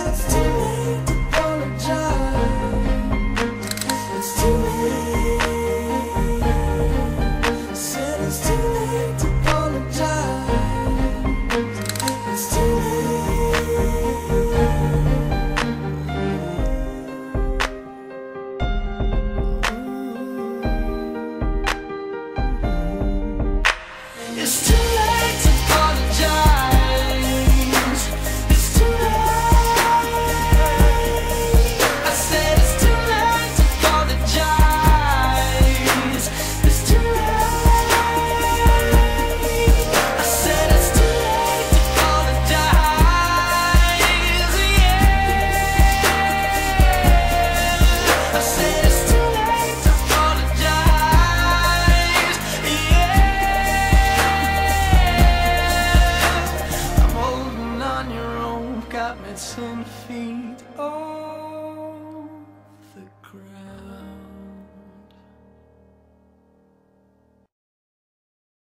it's too late to apologize. It's too late. Said it's too late to apologize. It's too late. It's too late to apologize. It's too late. I said it's too late to apologize. It's too late. I said it's too late to apologize. Yeah. I said it's too late to apologize. Yeah. I'm holding on your rope, got me 10 feet. Oh.